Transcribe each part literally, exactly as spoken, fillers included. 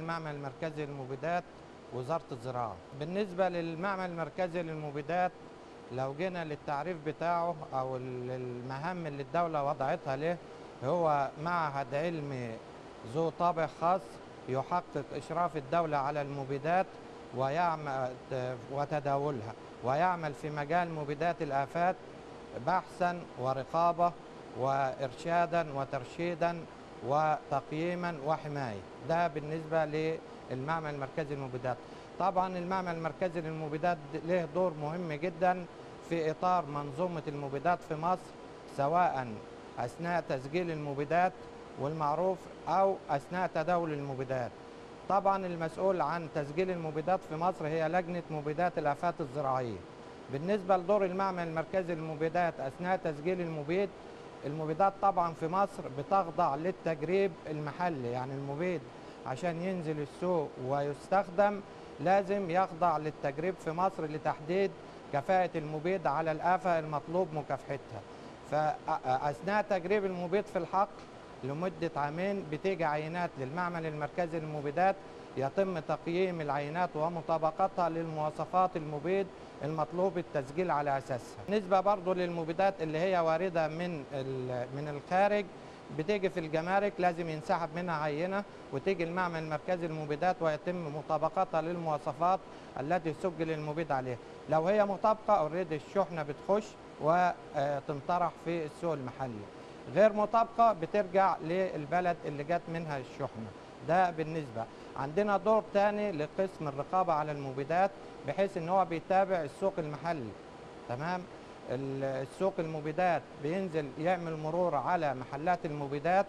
المعمل المركزي للمبيدات وزارة الزراعة. بالنسبة للمعمل المركزي للمبيدات لو جينا للتعريف بتاعه أو المهام اللي الدولة وضعتها له، هو معهد علمي ذو طابع خاص يحقق إشراف الدولة على المبيدات ويعمل وتداولها، ويعمل في مجال مبيدات الآفات بحثا ورقابة وإرشادا وترشيدا وتقييما وحماية. ده بالنسبة للمعمل المركزي للمبيدات. طبعا المعمل المركزي للمبيدات له دور مهم جدا في إطار منظومة المبيدات في مصر، سواء أثناء تسجيل المبيدات والمعروف أو أثناء تداول المبيدات. طبعا المسؤول عن تسجيل المبيدات في مصر هي لجنة مبيدات الآفات الزراعية. بالنسبة لدور المعمل المركزي للمبيدات أثناء تسجيل المبيد، المبيدات طبعا في مصر بتخضع للتجريب المحلي، يعني المبيد عشان ينزل السوق ويستخدم لازم يخضع للتجريب في مصر لتحديد كفاءة المبيد على الآفة المطلوب مكافحتها. فأثناء تجريب المبيد في الحقل لمدة عامين بتيجي عينات للمعمل المركزي للمبيدات، يتم تقييم العينات ومطابقتها للمواصفات المبيد المطلوب التسجيل على أساسها. بالنسبة برضو للمبيدات اللي هي واردة من من الخارج، بتيجي في الجمارك لازم ينسحب منها عينة وتيجي المعمل المركزي للمبيدات ويتم مطابقتها للمواصفات التي سجل المبيد عليها. لو هي مطابقة اوريدي الشحنة بتخش وتنطرح في السوق المحلي، غير مطابقة بترجع للبلد اللي جت منها الشحنة. ده بالنسبة. عندنا دور تاني لقسم الرقابة على المبيدات، بحيث ان هو بيتابع السوق المحلي. تمام. السوق المبيدات بينزل يعمل مرور على محلات المبيدات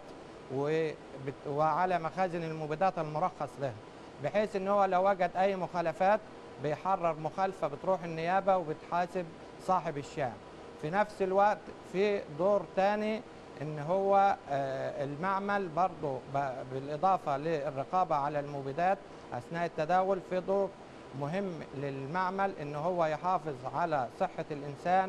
وعلى مخازن المبيدات المرخص لها، بحيث ان هو لو وجد اي مخالفات بيحرر مخالفة بتروح النيابة وبتحاسب صاحب الشام. في نفس الوقت في دور تاني ان هو المعمل برضه بالاضافة للرقابة على المبيدات اثناء التداول، في دور مهم للمعمل ان هو يحافظ على صحة الانسان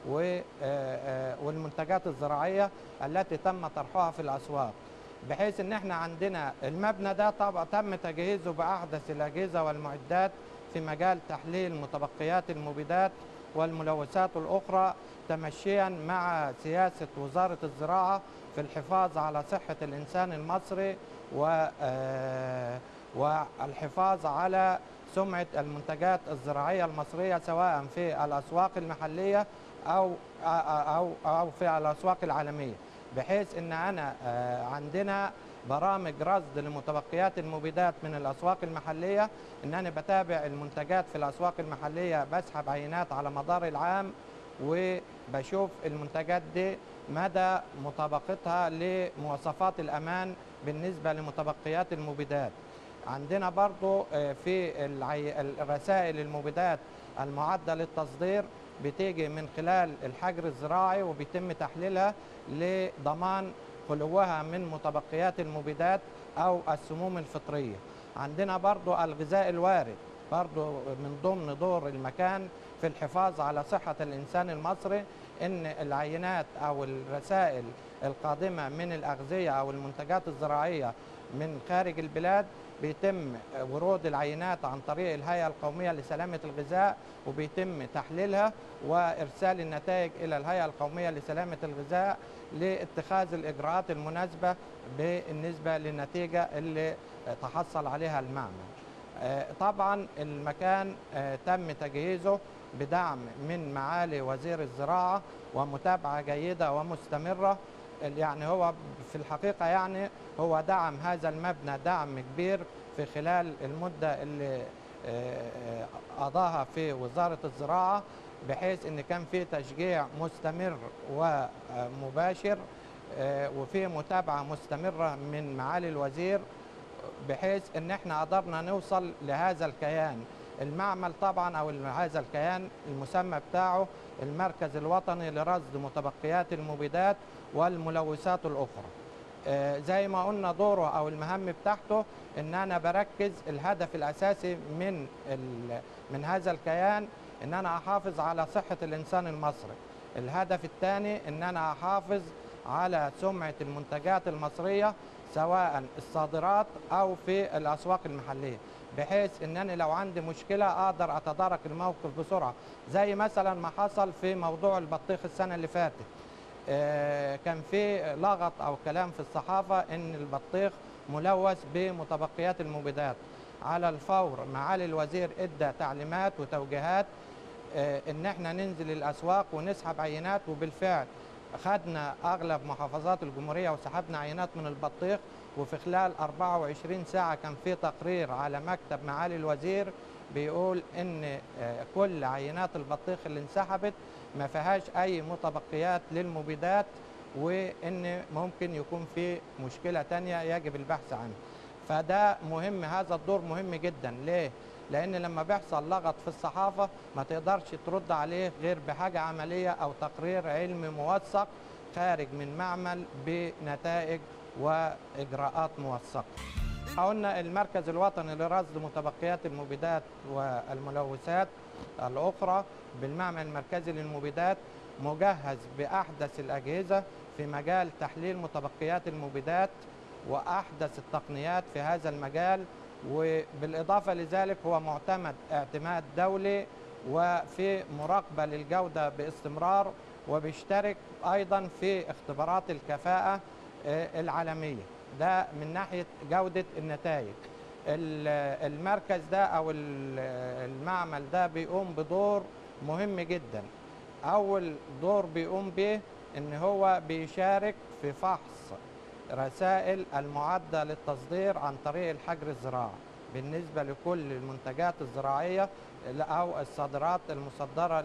والمنتجات الزراعية التي تم طرحها في الاسواق، بحيث ان احنا عندنا المبنى ده طبعا تم تجهيزه باحدث الاجهزة والمعدات في مجال تحليل متبقيات المبيدات والملوثات الاخرى، تمشيا مع سياسة وزارة الزراعة في الحفاظ على صحة الانسان المصري والحفاظ على سمعة المنتجات الزراعية المصرية سواء في الأسواق المحلية أو أو أو في الأسواق العالمية، بحيث إن أنا عندنا برامج رصد لمتبقيات المبيدات من الأسواق المحلية، إن أنا بتابع المنتجات في الأسواق المحلية، بسحب عينات على مدار العام وبشوف المنتجات دي مدى مطابقتها لمواصفات الأمان بالنسبة لمتبقيات المبيدات. عندنا برضو في الرسائل المبيدات المعدة للتصدير بتيجي من خلال الحجر الزراعي وبيتم تحليلها لضمان خلوها من متبقيات المبيدات أو السموم الفطرية. عندنا برضو الغذاء الوارد، برضو من ضمن دور المكان في الحفاظ على صحة الإنسان المصري، إن العينات أو الرسائل القادمة من الأغذية أو المنتجات الزراعية من خارج البلاد بيتم ورود العينات عن طريق الهيئة القومية لسلامة الغذاء، وبيتم تحليلها وإرسال النتائج إلى الهيئة القومية لسلامة الغذاء لاتخاذ الإجراءات المناسبة بالنسبة للنتيجة اللي تحصل عليها المعمل. طبعا المكان تم تجهيزه بدعم من معالي وزير الزراعة ومتابعة جيدة ومستمرة. يعني هو في الحقيقة يعني هو دعم هذا المبنى دعم كبير في خلال المدة اللي قضاها في وزارة الزراعة، بحيث ان كان في تشجيع مستمر ومباشر وفي متابعة مستمرة من معالي الوزير، بحيث ان احنا قدرنا نوصل لهذا الكيان. المعمل طبعا او هذا الكيان المسمى بتاعه المركز الوطني لرصد متبقيات المبيدات والملوثات الاخرى. زي ما قلنا دوره او المهام بتاعته ان انا بركز الهدف الاساسي من من هذا الكيان ان انا احافظ على صحة الانسان المصري. الهدف الثاني ان انا احافظ على سمعة المنتجات المصرية سواء الصادرات أو في الأسواق المحلية، بحيث ان انا لو عندي مشكله اقدر اتدارك الموقف بسرعه، زي مثلا ما حصل في موضوع البطيخ السنه اللي فاتت. آه، كان في لغط او كلام في الصحافه ان البطيخ ملوث بمتبقيات المبيدات. على الفور معالي الوزير ادى تعليمات وتوجيهات آه، ان احنا ننزل الاسواق ونسحب عينات، وبالفعل خدنا اغلب محافظات الجمهوريه وسحبنا عينات من البطيخ، وفي خلال أربعة وعشرين ساعه كان في تقرير على مكتب معالي الوزير بيقول ان آه، كل عينات البطيخ اللي انسحبت ما فيهاش اي متبقيات للمبيدات، وان ممكن يكون في مشكله تانية يجب البحث عنها. فده مهم، هذا الدور مهم جدا. ليه؟ لان لما بيحصل لغط في الصحافه ما تقدرش ترد عليه غير بحاجه عمليه او تقرير علمي موثق خارج من معمل بنتائج واجراءات موثقه. قلنا المركز الوطني لرصد متبقيات المبيدات والملوثات الاخرى بالمعمل المركزي للمبيدات مجهز باحدث الاجهزه في مجال تحليل متبقيات المبيدات واحدث التقنيات في هذا المجال، وبالاضافه لذلك هو معتمد اعتماد دولي وفي مراقبه للجوده باستمرار، وبيشترك ايضا في اختبارات الكفاءه العالميه. ده من ناحيه جوده النتائج. المركز ده او المعمل ده بيقوم بدور مهم جدا. اول دور بيقوم به ان هو بيشارك في فحص رسائل المعدة للتصدير عن طريق الحجر الزراعي بالنسبة لكل المنتجات الزراعية أو الصادرات المصدرة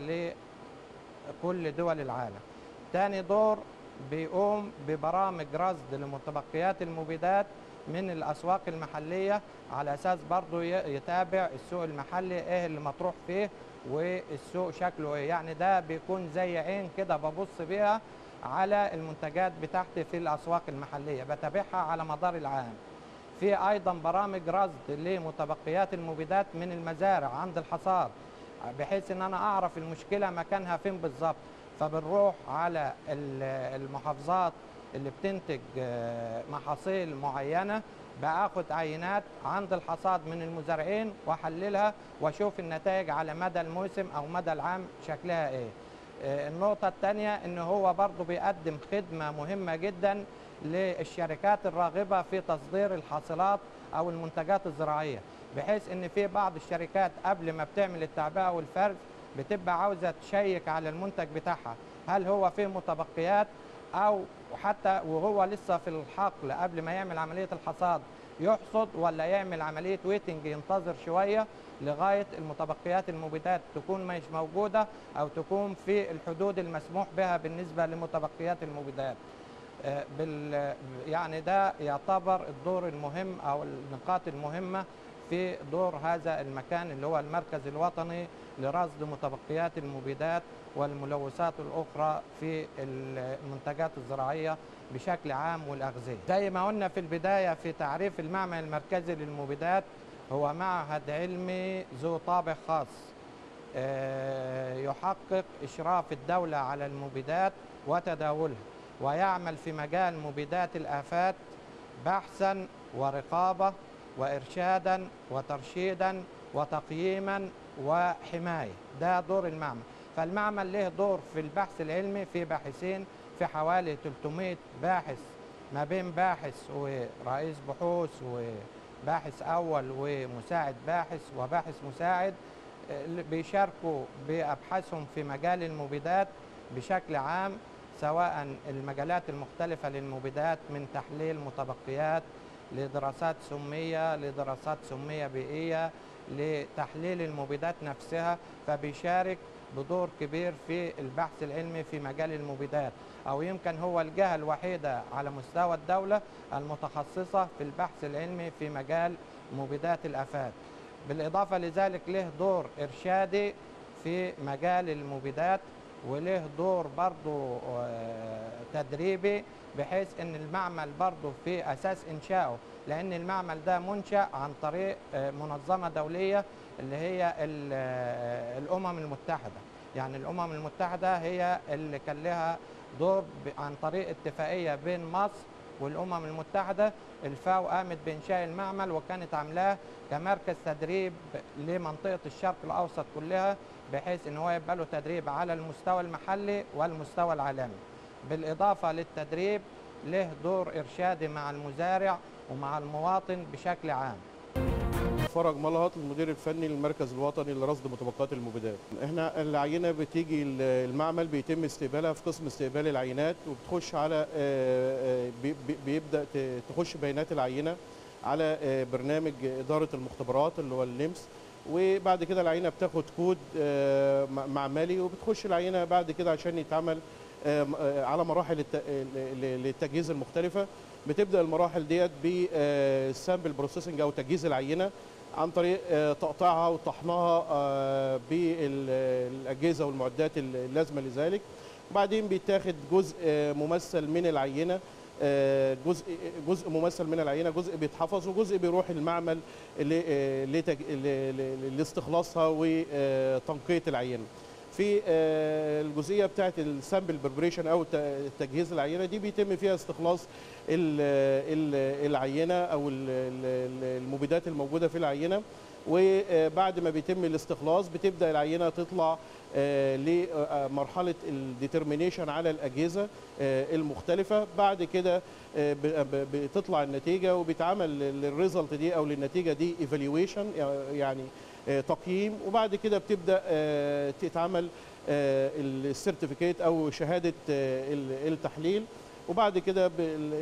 لكل دول العالم. تاني دور بيقوم ببرامج رصد لمتبقيات المبيدات من الأسواق المحلية على أساس برضو يتابع السوق المحلي إيه اللي مطروح فيه والسوق شكله إيه. يعني ده بيكون زي عين كده ببص بيها على المنتجات بتاعتي في الأسواق المحلية، بتابعها على مدار العام. في أيضا برامج رصد لمتبقيات المبيدات من المزارع عند الحصاد، بحيث ان انا اعرف المشكله مكانها فين بالظبط. فبنروح على المحافظات اللي بتنتج محاصيل معينه، باخد عينات عند الحصاد من المزارعين واحللها واشوف النتائج على مدى الموسم او مدى العام شكلها ايه. النقطه الثانيه ان هو برضه بيقدم خدمه مهمه جدا للشركات الراغبه في تصدير الحاصلات او المنتجات الزراعيه، بحيث ان في بعض الشركات قبل ما بتعمل التعبئه والفرز بتبقى عاوزه تشيك على المنتج بتاعها هل هو فيه متبقيات، او حتى وهو لسه في الحقل قبل ما يعمل عمليه الحصاد يحصد، ولا يعمل عمليه ويتنج ينتظر شويه لغايه المتبقيات المبيدات تكون مش موجوده او تكون في الحدود المسموح بها بالنسبه لمتبقيات المبيدات. بال يعني ده يعتبر الدور المهم او النقاط المهمه في دور هذا المكان اللي هو المركز الوطني لرصد متبقيات المبيدات والملوثات الاخرى في المنتجات الزراعيه بشكل عام والاغذيه. زي ما قلنا في البدايه في تعريف المعمل المركزي للمبيدات، هو معهد علمي ذو طابع خاص يحقق اشراف الدوله على المبيدات وتداولها، ويعمل في مجال مبيدات الآفات بحثا ورقابة وإرشادا وترشيدا وتقييما وحماية. ده دور المعمل. فالمعمل له دور في البحث العلمي، في باحثين، في حوالي ثلاثمائة باحث ما بين باحث ورئيس بحوث وباحث أول ومساعد باحث وباحث مساعد بيشاركوا بأبحاثهم في مجال المبيدات بشكل عام، سواء المجالات المختلفة للمبيدات من تحليل متبقيات لدراسات سمية لدراسات سمية بيئية لتحليل المبيدات نفسها. فبيشارك بدور كبير في البحث العلمي في مجال المبيدات، أو يمكن هو الجهة الوحيدة على مستوى الدولة المتخصصة في البحث العلمي في مجال مبيدات الآفات. بالإضافة لذلك له دور إرشادي في مجال المبيدات، وله دور برضو تدريبي، بحيث ان المعمل برضو في اساس انشائه، لان المعمل ده منشأ عن طريق منظمة دولية اللي هي الامم المتحدة. يعني الامم المتحدة هي اللي كان لها دور عن طريق اتفاقية بين مصر والامم المتحده، الفاو قامت بانشاء المعمل وكانت عاملاه كمركز تدريب لمنطقه الشرق الاوسط كلها، بحيث ان هو يبقى له تدريب على المستوى المحلي والمستوى العالمي. بالاضافه للتدريب له دور ارشادي مع المزارع ومع المواطن بشكل عام. فرج ملهط، المدير الفني للمركز الوطني لرصد مطابقات المبيدات. احنا العينه بتيجي المعمل، بيتم استقبالها في قسم استقبال العينات، وبتخش على بيبدا تخش بيانات العينه على برنامج اداره المختبرات اللي هو النمس، وبعد كده العينه بتاخد كود معملي، وبتخش العينه بعد كده عشان يتعمل على مراحل التجهيز المختلفه. بتبدا المراحل ديت بالسامبل بروسيسنج او تجهيز العينه عن طريق تقطيعها وطحنها بالاجهزه والمعدات اللازمه لذلك. وبعدين بيتاخد جزء ممثل من العينه، جزء جزء ممثل من العينه، جزء بيتحفظ وجزء بيروح المعمل لاستخلاصها وتنقيه العينه. في الجزئيه بتاعه السامبل بريبريشن او تجهيز العينه دي بيتم فيها استخلاص العينه او المبيدات الموجوده في العينه، وبعد ما بيتم الاستخلاص بتبدا العينه تطلع لمرحله الديترمينيشن على الاجهزه المختلفه. بعد كده بتطلع النتيجه وبيتعمل للريزلت دي او للنتيجه دي ايفالويشن، يعني تقييم، وبعد كده بتبدا تتعمل السيرتيفيكيت او شهاده التحليل، وبعد كده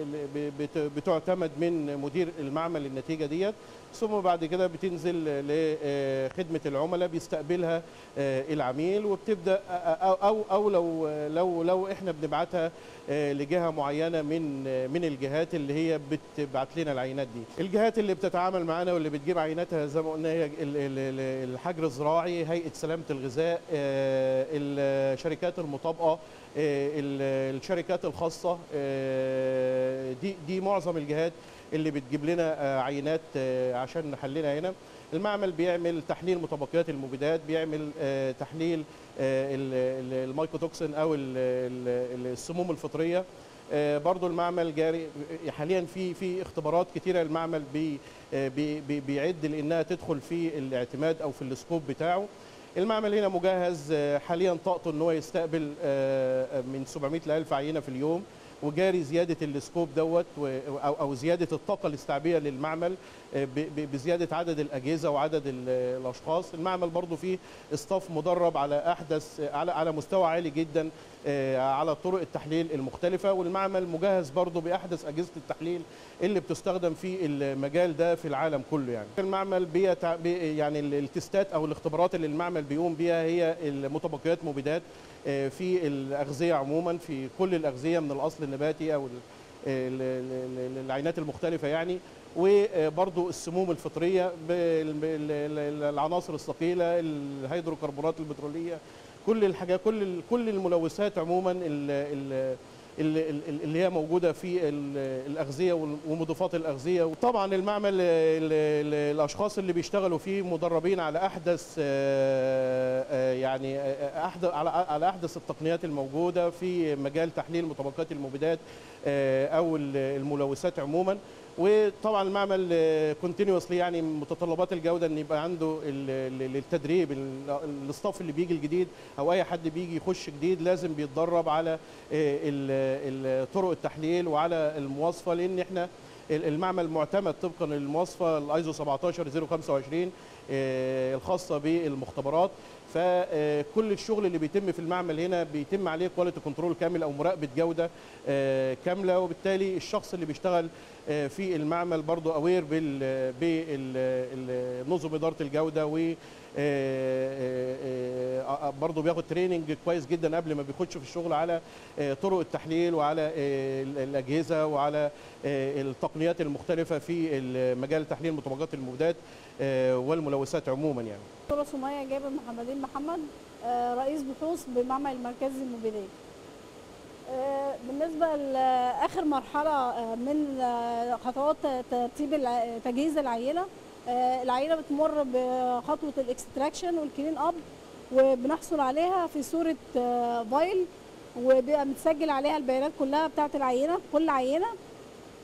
بتعتمد من مدير المعمل النتيجه ديت، ثم بعد كده بتنزل لخدمه العملاء بيستقبلها العميل، وبتبدا او او لو لو لو احنا بنبعتها لجهه معينه من من الجهات اللي هي بتبعت لنا العينات دي. الجهات اللي بتتعامل معانا واللي بتجيب عيناتها زي ما قلنا هي الحجر الزراعي، هيئه سلامه الغذاء، الشركات المطابقه، الشركات الخاصه، دي دي معظم الجهات اللي بتجيب لنا عينات عشان نحللها هنا. المعمل بيعمل تحليل مطابقيات المبيدات، بيعمل تحليل المايكوتوكسين او السموم الفطريه. برضو المعمل جاري حاليا في في اختبارات كتيره المعمل بي بي بيعد لانها تدخل في الاعتماد او في السكوب بتاعه. المعمل هنا مجهز حاليا طاقته ان هو يستقبل من سبعمائة ل ألف عينه في اليوم، وجاري زياده السكوب دوت او او زياده الطاقه الاستيعابيه للمعمل بزياده عدد الاجهزه وعدد الاشخاص. المعمل برضو فيه استاف مدرب على احدث على على مستوى عالي جدا على طرق التحليل المختلفه، والمعمل مجهز برضو باحدث اجهزه التحليل اللي بتستخدم في المجال ده في العالم كله. يعني المعمل بيتع... بي يعني التستات او الاختبارات اللي المعمل بيقوم بيها هي مطابقيات مبيدات في الاغذيه عموما، في كل الاغذيه من الاصل النباتي او العينات المختلفه يعني، وبرضو السموم الفطريه بالعناصر الثقيله، الهيدروكربونات البتروليه، كل الحاجات كل كل الملوثات عموما اللي هي موجوده في الاغذيه ومضادات الاغذيه. وطبعا المعمل الاشخاص اللي بيشتغلوا فيه مدربين على احدث يعني احدث على احدث التقنيات الموجوده في مجال تحليل مطابقات المبيدات او الملوثات عموما. وطبعا المعمل كونتينيوسلي يعني متطلبات الجوده ان يبقى عنده التدريب، الاستاف اللي بيجي الجديد او اي حد بيجي يخش جديد لازم بيتدرب على طرق التحليل وعلى المواصفه، لان احنا المعمل معتمد طبقا للمواصفه الايزو سبعتاشر صفر خمسة وعشرين الخاصه بالمختبرات. فكل الشغل اللي بيتم في المعمل هنا بيتم عليه كواليتي كنترول كامل او مراقبه جوده كامله، وبالتالي الشخص اللي بيشتغل في المعمل برضو اوير بالنظم اداره الجوده، و برضه بياخد تريننج كويس جدا قبل ما بيخش في الشغل على طرق التحليل وعلى الاجهزه وعلى التقنيات المختلفه في مجال تحليل مطابقات المبيدات والملوثات عموما. يعني دكتوره سميه جابر محمدين محمد، رئيس بحوث بمعمل المركزي للمبيدات. بالنسبه لاخر مرحله من خطوات ترتيب تجهيز العينه، العينه بتمر بخطوه الاكستراكشن والكلين اب، وبنحصل عليها في صوره فايل، وبيبقى متسجل عليها البيانات كلها بتاعه العينه، كل عينه.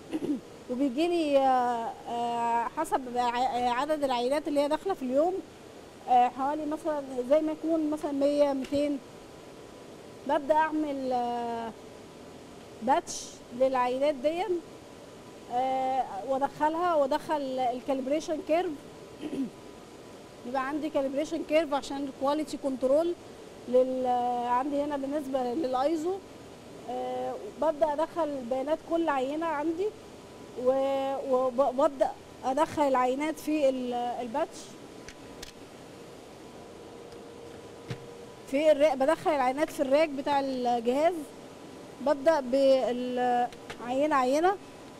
وبيجي لي آه، آه، حسب ع- عدد العينات اللي هي داخله في اليوم، آه، حوالي مثلا زي ما يكون مثلا مية ميتين. ببدا اعمل آه، باتش للعينات دي، آه، وادخلها وادخل الكاليبريشن كيرف. يبقى عندي كاليبريشن كيرف عشان الكواليتي كنترول لل عندي هنا بالنسبه للايزو. آه، ببدا ادخل بيانات كل عينه عندي، و- وببدا ادخل العينات في ال- الباتش. في الرا... بدخل العينات في الراك بتاع الجهاز. ببدا بالعينه عينه،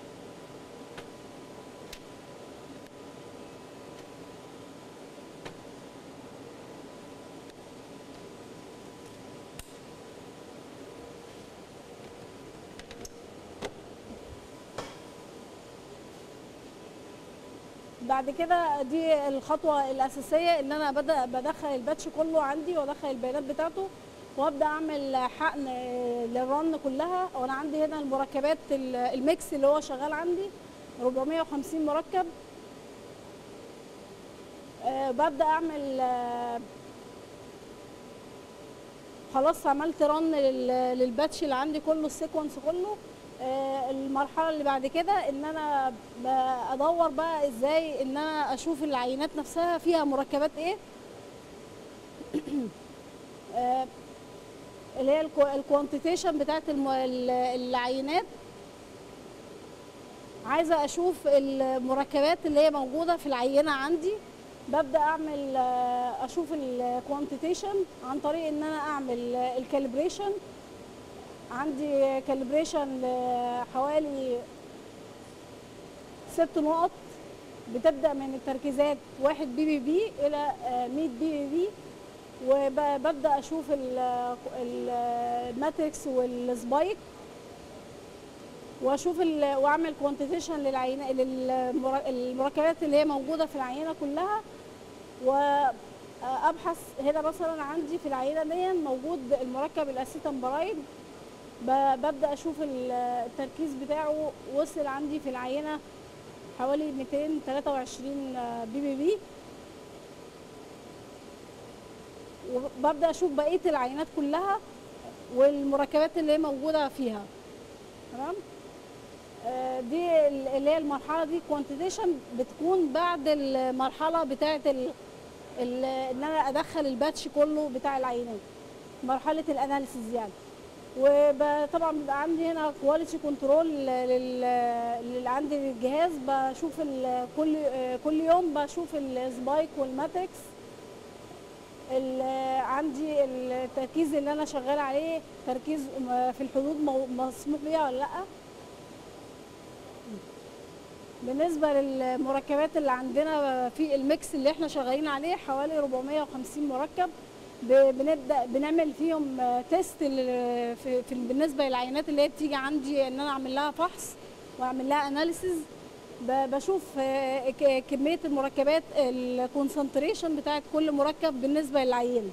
بعد كده دي الخطوه الاساسيه ان انا بدا بدخل الباتش كله عندي وادخل البيانات بتاعته، وابدا اعمل حقن للرن كلها. وانا عندي هنا المركبات ال- الميكس اللي هو شغال عندي أربعمية وخمسين مركب. آه، ببدا اعمل آه، خلاص عملت رن لل- للباتش اللي عندي كله، السيكونس كله. آه، المرحله اللي بعد كده ان انا ب- ادور بقى ازاي ان انا اشوف العينات نفسها فيها مركبات ايه، آه، اللي هي الكوانتيتيشن بتاعت الم- ال- العينات. عايزه اشوف المركبات اللي هي موجوده في العينه عندي. ببدا اعمل آه، اشوف الكوانتيتيشن عن طريق ان انا اعمل الكاليبريشن. عندي كاليبريشن حوالي ست نقط، بتبدا من التركيزات واحد بي بي بي الى آه، مية بي بي بي. وببدا اشوف ال- ال- الماتريكس والسبايك، واشوف ال- واعمل كوانتيتيشن للعينه للمركبات اللي هي موجوده في العينه كلها. وابحث هنا مثلا عندي في العينه دي موجود المركب الاسيتامبرايد، ب- ببدا اشوف ال- التركيز بتاعه وصل عندي في العينه حوالي ميتين وتلاتة وعشرين بي بي بي. وببدا اشوف بقيه العينات كلها والمركبات اللي هي موجوده فيها. تمام. آه، دي ال- اللي هي المرحله دي كوانتيتيشن، بتكون بعد المرحله بتاعه ال- ال- ان انا ادخل الباتش كله بتاع العينات، مرحله الاناليسيز يعني. وطبعا بيبقى عندي هنا كواليتي كنترول اللي عندي للجهاز. بشوف ال- كل آه، كل يوم بشوف السبايك والماتريكس. ال- عندي التركيز اللي انا شغال عليه تركيز م- في الحدود مو- مسموح بيها ولا لا. بالنسبه للمركبات اللي عندنا في الميكس اللي احنا شغالين عليه حوالي أربعمية وخمسين مركب، ب- بنبدا بنعمل فيهم آه، تيست ال- في في- بالنسبه للعينات اللي هي بتيجي عندي ان انا اعمل لها فحص واعمل لها اناليسيز. بشوف آه، ك- كميه المركبات الكونسنتريشن بتاعت كل مركب بالنسبه للعينه.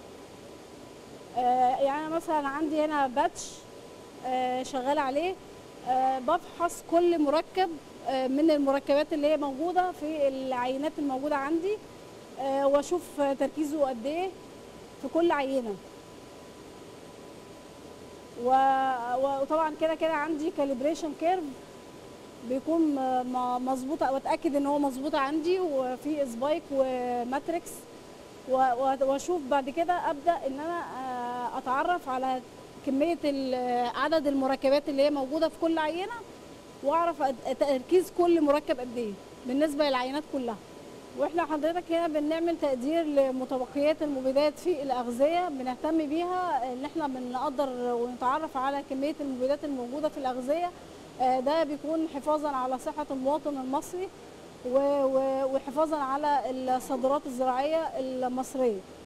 آه، يعني أنا مثلا عندي هنا باتش آه، شغال عليه، آه، بفحص كل مركب آه، من المركبات اللي هي موجوده في العينات الموجوده عندي، آه، واشوف تركيزه قد ايه في كل عينه. و- وطبعا كده كده عندي كاليبريشن كيرف بيكون م- م- مظبوط، واتاكد ان هو مظبوط عندي وفي سبايك وماتريكس. و- و- واشوف بعد كده ابدا ان انا آه، اتعرف على كميه ال- عدد المركبات اللي هي موجوده في كل عينه، واعرف أد- تركيز كل مركب قد ايه بالنسبه للعينات كلها. واحنا حضرتك هنا بنعمل تقدير لمتبقيات المبيدات في الاغذيه، بنهتم بيها ان احنا بنقدر ونتعرف على كميه المبيدات الموجوده في الاغذيه. آه، ده بيكون حفاظا على صحه المواطن المصري و- و- وحفاظا على الصادرات الزراعيه المصريه.